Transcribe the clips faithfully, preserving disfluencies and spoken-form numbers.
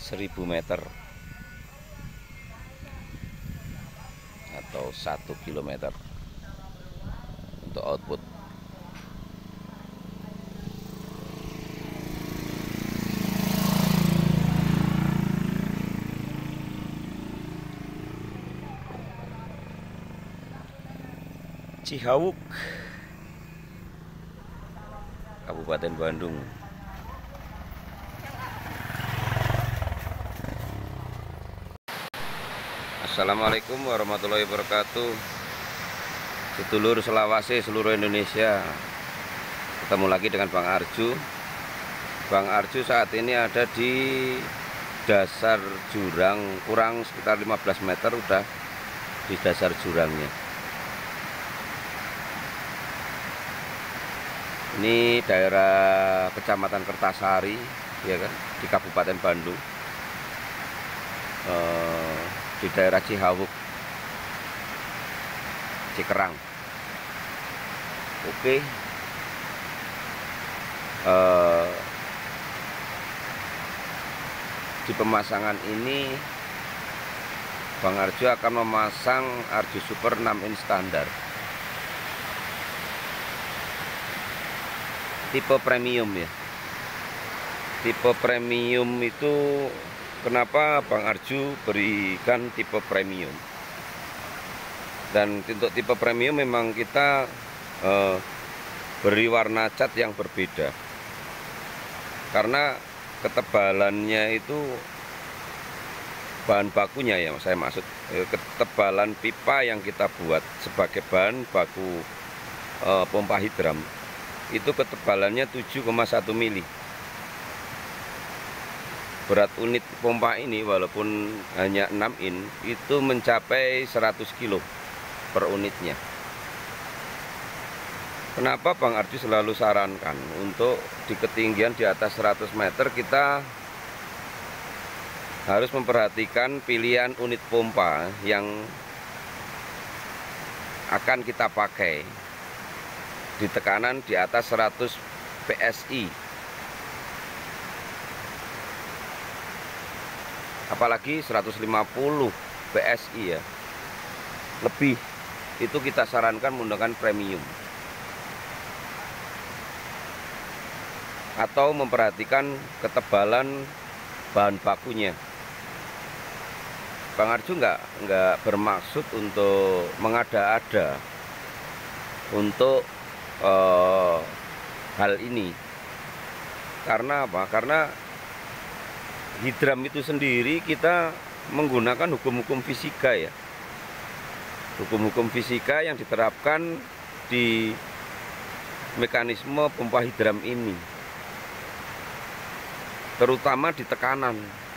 seribu meter atau satu kilometer untuk output. Cihawuk, Kabupaten Bandung. Assalamualaikum warahmatullahi wabarakatuh. Sedulur selawase seluruh Indonesia, ketemu lagi dengan Bang Arju. Bang Arju saat ini ada di dasar jurang, kurang sekitar lima belas meter udah di dasar jurangnya. Ini daerah Kecamatan Kertasari, ya kan, di Kabupaten Bandung, eh, di daerah Cihawuk, Cikerang. Oke, eh, di pemasangan ini Bang Arju akan memasang Arju Super enam in standar, tipe premium ya. Tipe premium itu kenapa Bang Arju berikan tipe premium? Dan untuk tipe premium memang kita eh, beri warna cat yang berbeda, karena ketebalannya itu bahan bakunya ya, saya maksud eh, ketebalan pipa yang kita buat sebagai bahan baku eh, pompa hidram itu ketebalannya tujuh koma satu mili. Berat unit pompa ini walaupun hanya enam in itu mencapai seratus kilo per unitnya. Kenapa Bang Arju selalu sarankan untuk di ketinggian di atas seratus meter kita harus memperhatikan pilihan unit pompa yang akan kita pakai di tekanan di atas seratus P S I, apalagi seratus lima puluh P S I ya lebih, itu kita sarankan menggunakan premium atau memperhatikan ketebalan bahan bakunya. Bang Arju nggak nggak bermaksud untuk mengada-ada untuk Uh, hal ini. Karena apa? Karena hidram itu sendiri kita menggunakan hukum-hukum fisika ya, hukum-hukum fisika yang diterapkan di mekanisme pompa hidram ini, terutama di tekanan.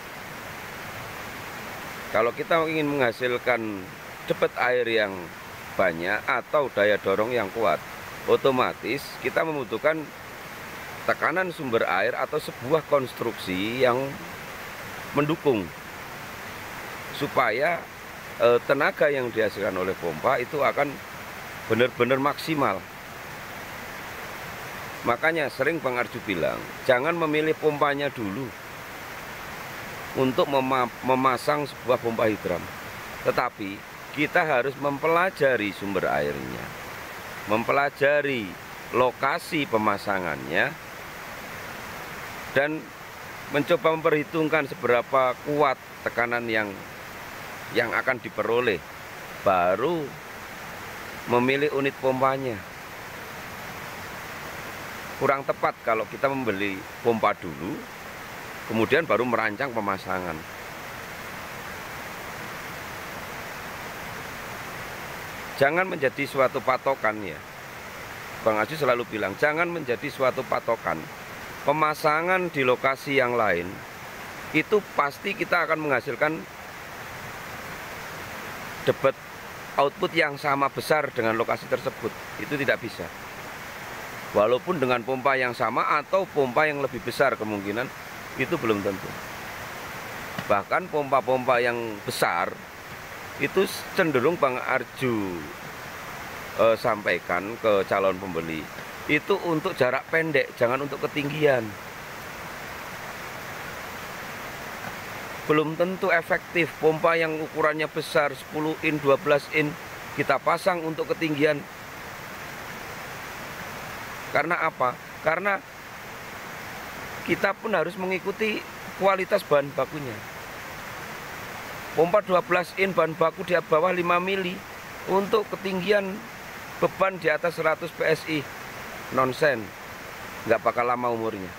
Kalau kita ingin menghasilkan debit air yang banyak atau daya dorong yang kuat, otomatis kita membutuhkan tekanan sumber air atau sebuah konstruksi yang mendukung supaya e, tenaga yang dihasilkan oleh pompa itu akan benar-benar maksimal. Makanya sering Bang Arju bilang jangan memilih pompanya dulu untuk mema memasang sebuah pompa hidram, tetapi kita harus mempelajari sumber airnya, mempelajari lokasi pemasangannya, dan mencoba memperhitungkan seberapa kuat tekanan yang yang akan diperoleh, baru memilih unit pompanya. Kurang tepat kalau kita membeli pompa dulu kemudian baru merancang pemasangan. Jangan menjadi suatu patokan ya. Bang Arju selalu bilang jangan menjadi suatu patokan. Pemasangan di lokasi yang lain itu pasti kita akan menghasilkan debit output yang sama besar dengan lokasi tersebut. Itu tidak bisa. Walaupun dengan pompa yang sama atau pompa yang lebih besar, kemungkinan itu belum tentu. Bahkan pompa-pompa yang besar itu cenderung Bang Arju eh, sampaikan ke calon pembeli itu untuk jarak pendek, jangan untuk ketinggian. belum tentu efektif. Pompa yang ukurannya besar sepuluh in, dua belas in kita pasang untuk ketinggian. Karena apa? Karena kita pun harus mengikuti kualitas bahan bakunya. Pompa dua belas in bahan baku di bawah lima mili untuk ketinggian beban di atas seratus P S I. Nonsen, nggak bakal lama umurnya.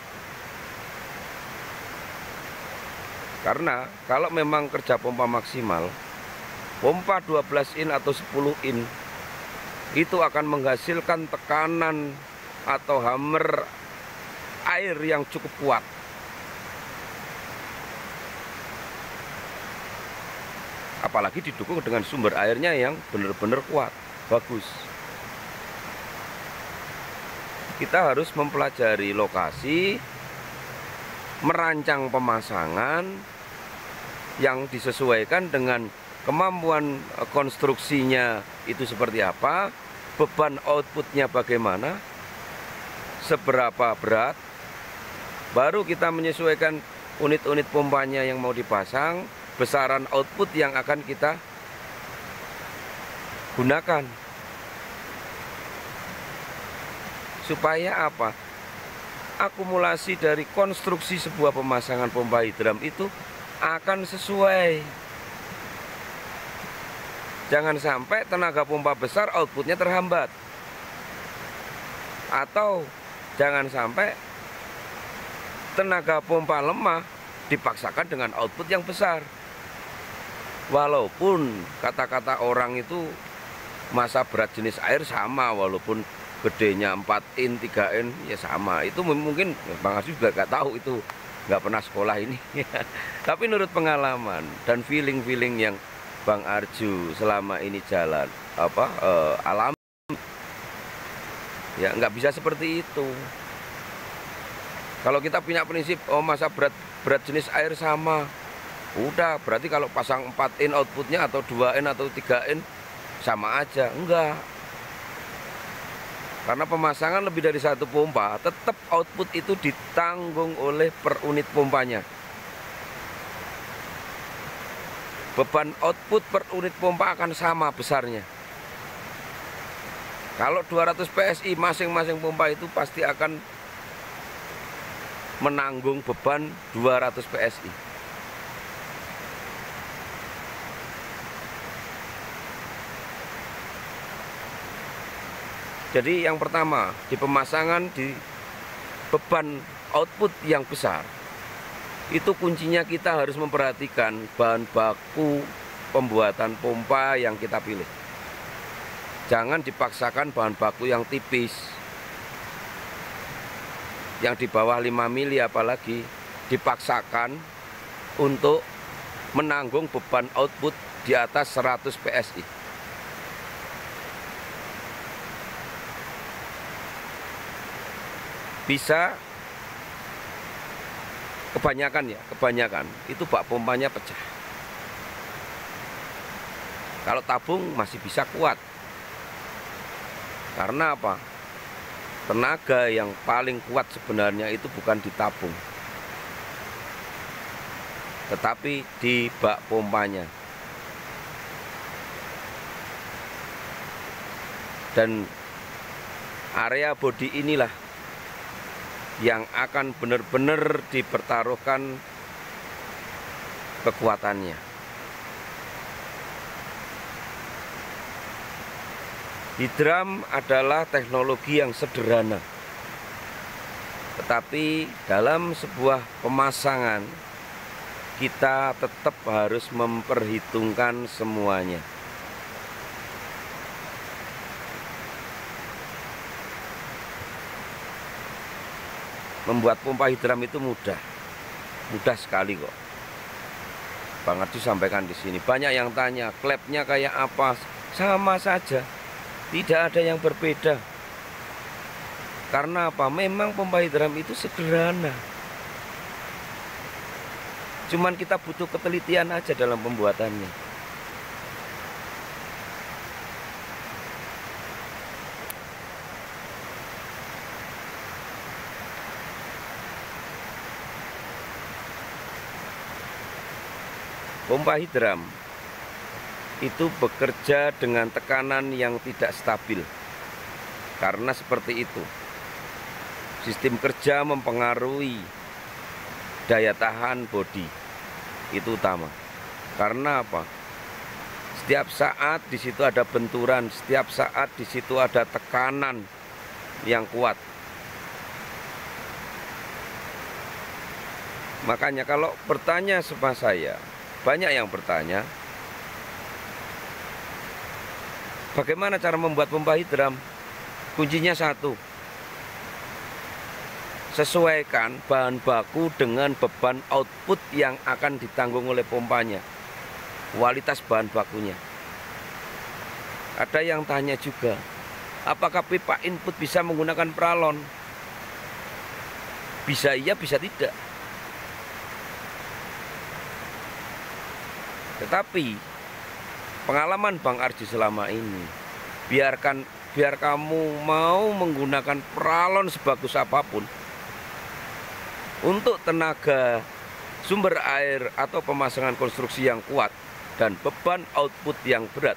Karena kalau memang kerja pompa maksimal, pompa dua belas in atau sepuluh in itu akan menghasilkan tekanan atau hammer air yang cukup kuat. Apalagi didukung dengan sumber airnya yang benar-benar kuat, bagus. Kita harus mempelajari lokasi, merancang pemasangan yang disesuaikan dengan kemampuan konstruksinya itu seperti apa, beban outputnya bagaimana, seberapa berat, baru kita menyesuaikan unit-unit pompanya yang mau dipasang, besaran output yang akan kita gunakan. Supaya apa? Akumulasi dari konstruksi sebuah pemasangan pompa hidram itu akan sesuai. Jangan sampai tenaga pompa besar outputnya terhambat. Atau jangan sampai tenaga pompa lemah dipaksakan dengan output yang besar. Walaupun kata-kata orang itu massa berat jenis air sama, walaupun gedenya empat in, tiga in ya sama. Itu mungkin Bang Arju juga nggak tahu, itu nggak pernah sekolah ini. Tapi menurut pengalaman dan feeling-feeling yang Bang Arju selama ini jalan apa eh, alam, ya nggak bisa seperti itu. Kalau kita punya prinsip oh massa berat berat jenis air sama, udah berarti kalau pasang empat in outputnya atau dua in atau tiga in sama aja. Enggak. Karena pemasangan lebih dari satu pompa, tetap output itu ditanggung oleh per unit pompanya. Beban output per unit pompa akan sama besarnya. Kalau dua ratus P S I masing-masing pompa itu pasti akan menanggung beban dua ratus P S I. Jadi yang pertama, di pemasangan di beban output yang besar, itu kuncinya kita harus memperhatikan bahan baku pembuatan pompa yang kita pilih. Jangan dipaksakan bahan baku yang tipis, yang di bawah lima mili apalagi dipaksakan untuk menanggung beban output di atas seratus P S I. Bisa kebanyakan ya, kebanyakan itu bak pompanya pecah. Kalau tabung masih bisa kuat. Karena apa? Tenaga yang paling kuat sebenarnya itu bukan di tabung, tetapi di bak pompanya. Dan area bodi inilah yang akan benar-benar dipertaruhkan kekuatannya. Hidram adalah teknologi yang sederhana, tetapi dalam sebuah pemasangan kita tetap harus memperhitungkan semuanya. Membuat pompa hidram itu mudah, mudah sekali kok. Bang Arju sampaikan di sini. Banyak yang tanya, klepnya kayak apa? Sama saja, tidak ada yang berbeda. Karena apa? Memang pompa hidram itu sederhana. Cuman kita butuh ketelitian aja dalam pembuatannya. pompa hidram itu bekerja dengan tekanan yang tidak stabil. Karena seperti itu, sistem kerja mempengaruhi daya tahan bodi, itu utama. Karena apa? Setiap saat di situ ada benturan, setiap saat di situ ada tekanan yang kuat. Makanya kalau bertanya sama saya, banyak yang bertanya, bagaimana cara membuat pompa hidram? Kuncinya satu, sesuaikan bahan baku dengan beban output yang akan ditanggung oleh pompanya, kualitas bahan bakunya. Ada yang tanya juga, apakah pipa input bisa menggunakan pralon? Bisa iya, bisa tidak. Tetapi pengalaman Bang Arju selama ini, biarkan biar kamu mau menggunakan pralon sebagus apapun, untuk tenaga sumber air atau pemasangan konstruksi yang kuat dan beban output yang berat,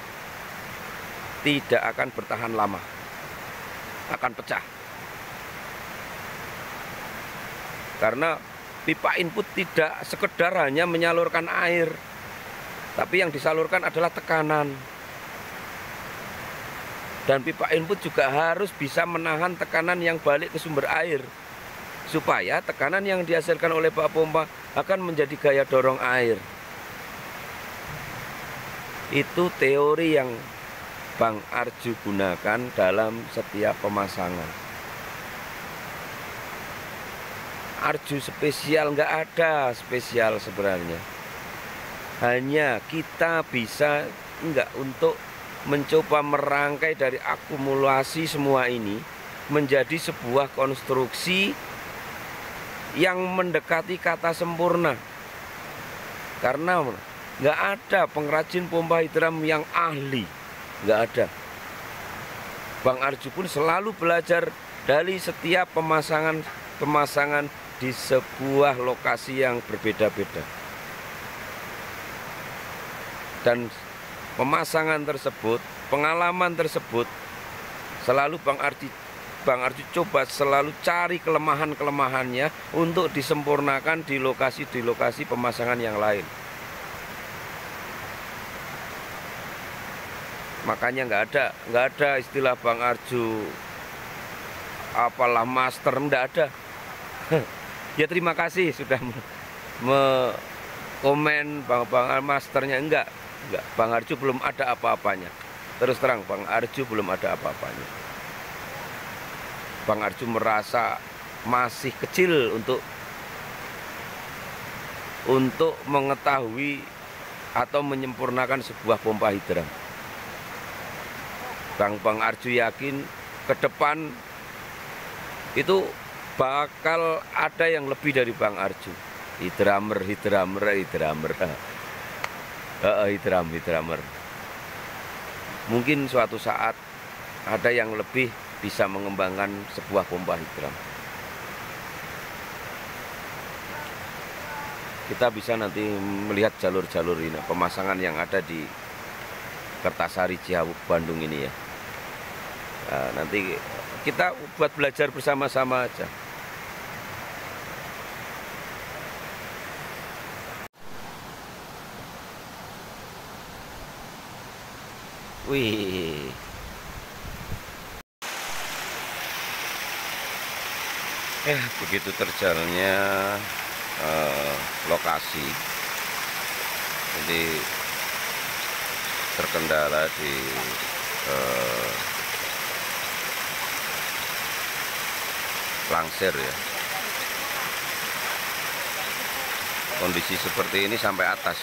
tidak akan bertahan lama, akan pecah. Karena pipa input tidak sekedar hanya menyalurkan air, tapi yang disalurkan adalah tekanan. Dan pipa input juga harus bisa menahan tekanan yang balik ke sumber air, supaya tekanan yang dihasilkan oleh bak pompa akan menjadi gaya dorong air. Itu teori yang Bang Arju gunakan dalam setiap pemasangan. Arju spesial nggak ada spesial sebenarnya. Hanya kita bisa enggak untuk mencoba merangkai dari akumulasi semua ini menjadi sebuah konstruksi yang mendekati kata sempurna. Karena nggak ada pengrajin pompa hidram yang ahli, nggak ada. Bang Arju pun selalu belajar dari setiap pemasangan pemasangan di sebuah lokasi yang berbeda-beda. Dan pemasangan tersebut, pengalaman tersebut, selalu Bang Arju, Bang Arju coba selalu cari kelemahan-kelemahannya untuk disempurnakan di lokasi di lokasi pemasangan yang lain. Makanya nggak ada, nggak ada istilah Bang Arju apalah master, nggak ada. Ya terima kasih sudah me komen Bang Bang masternya, enggak. Enggak, Bang Arju belum ada apa-apanya. Terus terang, Bang Arju belum ada apa-apanya. Bang Arju merasa masih kecil untuk untuk mengetahui atau menyempurnakan sebuah pompa hidram. Bang Bang Arju yakin ke depan itu bakal ada yang lebih dari Bang Arju. Hidramer, hidramer, hidramer. Uh, hidram, hidramer. Mungkin suatu saat ada yang lebih bisa mengembangkan sebuah pompa hidram. Kita bisa nanti melihat jalur-jalur ini, pemasangan yang ada di Kertasari Ciawu Bandung ini ya. Nah, nanti kita buat belajar bersama-sama aja. Wih, eh begitu terjalnya eh, lokasi, jadi terkendala di eh, Langsir ya. Kondisi seperti ini sampai atas.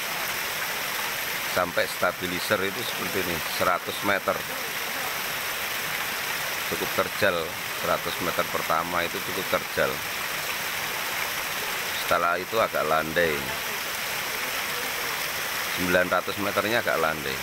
Sampai stabilizer itu seperti ini, seratus meter, cukup terjal. Seratus meter pertama itu cukup terjal, setelah itu agak landai. Sembilan ratus meternya agak landai.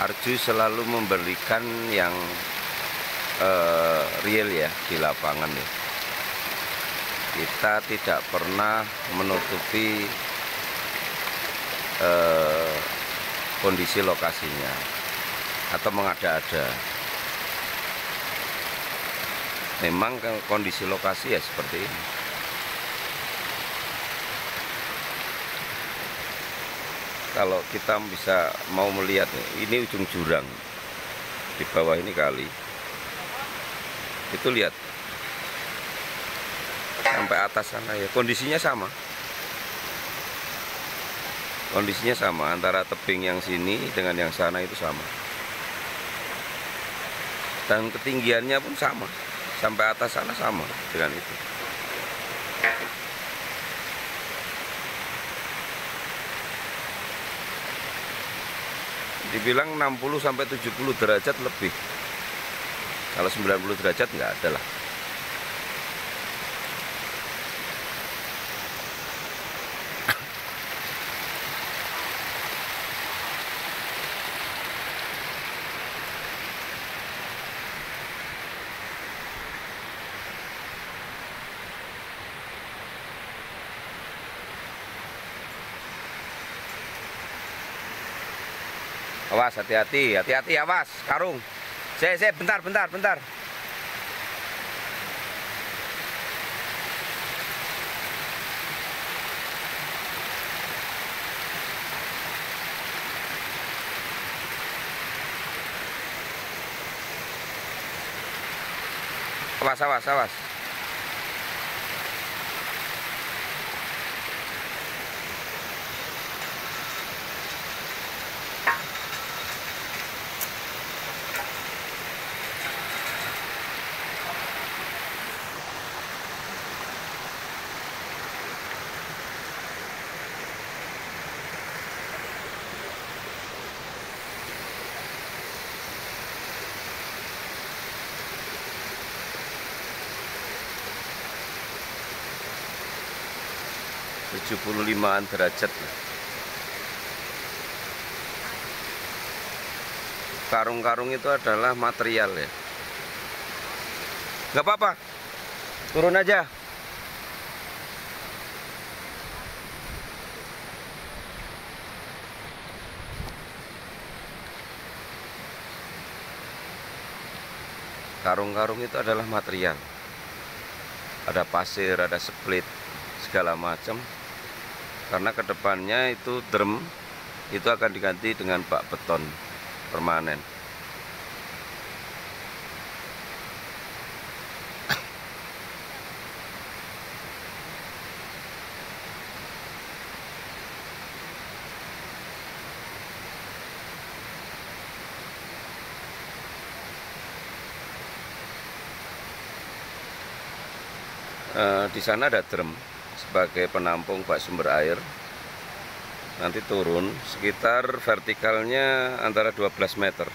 Arju selalu memberikan yang uh, real ya di lapangan ya. Kita tidak pernah menutupi uh, kondisi lokasinya atau mengada-ada. Memang kondisi lokasi ya seperti ini. Kalau kita bisa mau melihat nih, ini ujung jurang, di bawah ini kali, itu lihat sampai atas sana ya, kondisinya sama, kondisinya sama antara tebing yang sini dengan yang sana itu sama, dan ketinggiannya pun sama, sampai atas sana sama dengan itu. Dibilang enam puluh sampai tujuh puluh derajat lebih. Kalau sembilan puluh derajat nggak ada lah. Awas, hati-hati, hati-hati, awas, karung. Saya, saya, bentar, bentar, bentar. Awas, awas, awas. tujuh puluh limaan derajat. Karung-karung itu adalah material ya. Nggak apa-apa, turun aja. Karung-karung itu adalah material. Ada pasir, ada split, segala macam. Karena kedepannya itu drum itu akan diganti dengan bak beton permanen. E, di sana ada drum sebagai penampung bak sumber air. Nanti turun sekitar vertikalnya antara dua belas meter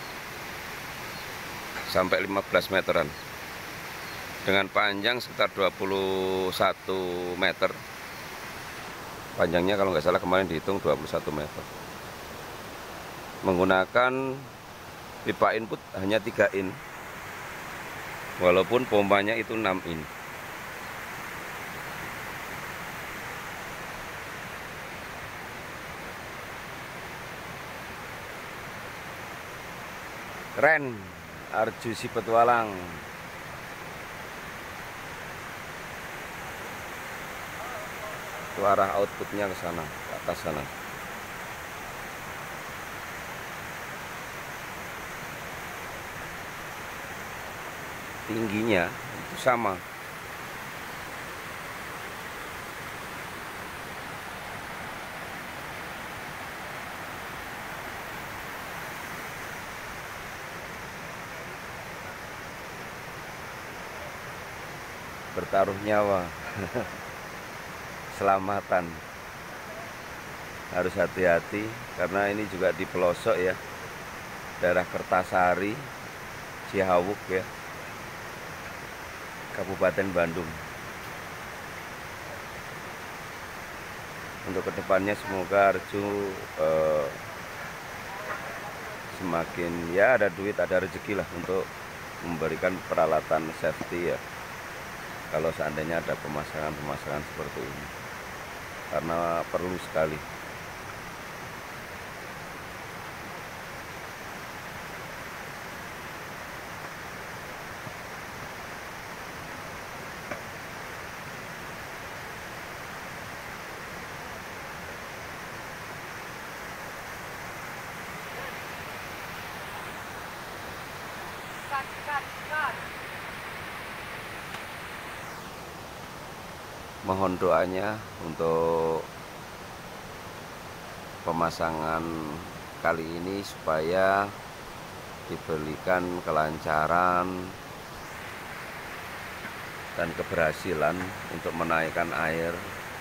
sampai lima belas meteran, dengan panjang sekitar dua puluh satu meter. Panjangnya kalau nggak salah kemarin dihitung dua puluh satu meter. Menggunakan pipa input hanya tiga in, walaupun pompanya itu enam in. Keren, Arju si petualang. Itu arah outputnya ke sana, ke atas sana. Tingginya itu sama. Bertaruh nyawa. Selamatan, harus hati-hati karena ini juga di pelosok ya, daerah Kertasari, Cihawuk ya, Kabupaten Bandung. Untuk kedepannya semoga Arju eh, semakin ya ada duit, ada rezeki lah untuk memberikan peralatan safety ya, kalau seandainya ada pemasangan-pemasangan seperti ini, karena perlu sekali. Mohon doanya untuk pemasangan kali ini supaya diberikan kelancaran dan keberhasilan untuk menaikkan air.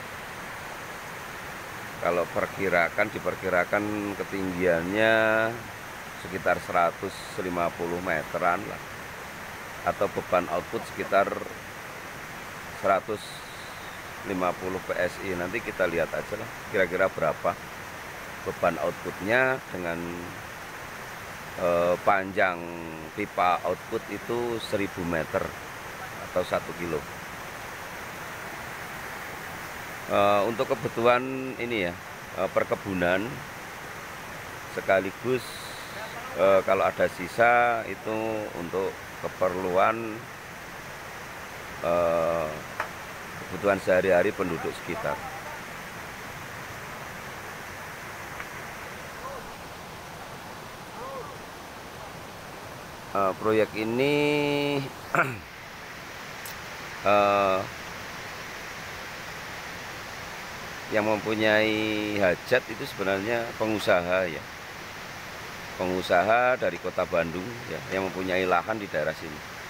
Kalau perkirakan diperkirakan ketinggiannya sekitar seratus lima puluh meteran lah, atau beban output sekitar seratus lima puluh P S I. Nanti kita lihat aja lah kira-kira berapa beban outputnya dengan eh, panjang pipa output itu seribu meter atau satu kilo. Eh, untuk kebutuhan ini ya, eh, perkebunan sekaligus eh, kalau ada sisa itu untuk keperluan eh, kebutuhan sehari-hari penduduk sekitar. Uh, proyek ini uh, yang mempunyai hajat itu sebenarnya pengusaha ya, pengusaha dari kota Bandung ya, yang mempunyai lahan di daerah sini.